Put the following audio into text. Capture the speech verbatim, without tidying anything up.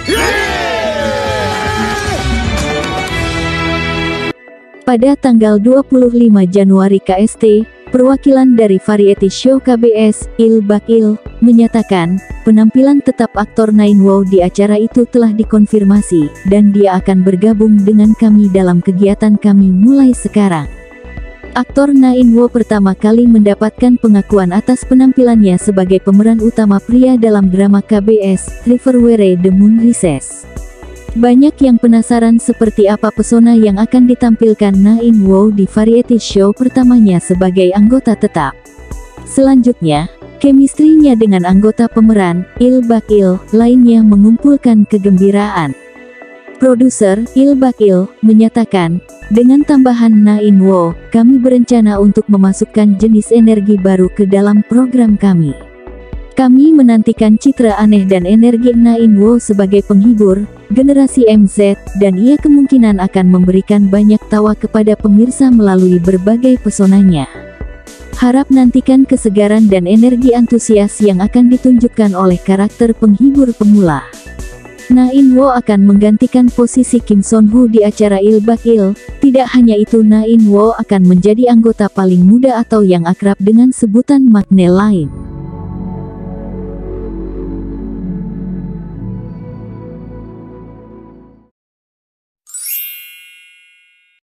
Pada tanggal dua puluh lima Januari K S T, perwakilan dari variety show K B S, Il Bakil, menyatakan, penampilan tetap aktor Nine Wow di acara itu telah dikonfirmasi, dan dia akan bergabung dengan kami dalam kegiatan kami mulai sekarang. Aktor Nine Wow pertama kali mendapatkan pengakuan atas penampilannya sebagai pemeran utama pria dalam drama K B S, River Where the Moon Rises. Banyak yang penasaran seperti apa pesona yang akan ditampilkan Nine Wow di variety show pertamanya sebagai anggota tetap. Selanjutnya, chemistry-nya dengan anggota pemeran, Il Bakil, lainnya mengumpulkan kegembiraan. Produser, Il Bakil, menyatakan, dengan tambahan Nine Wow, kami berencana untuk memasukkan jenis energi baru ke dalam program kami. Kami menantikan citra aneh dan energi Nine Wow sebagai penghibur, generasi M Z, dan ia kemungkinan akan memberikan banyak tawa kepada pemirsa melalui berbagai pesonanya. Harap nantikan kesegaran dan energi antusias yang akan ditunjukkan oleh karakter penghibur pemula. Nine Wow akan menggantikan posisi Kim Son Ho di acara Il Bakil. Tidak hanya itu, Nine Wow akan menjadi anggota paling muda atau yang akrab dengan sebutan makna lain.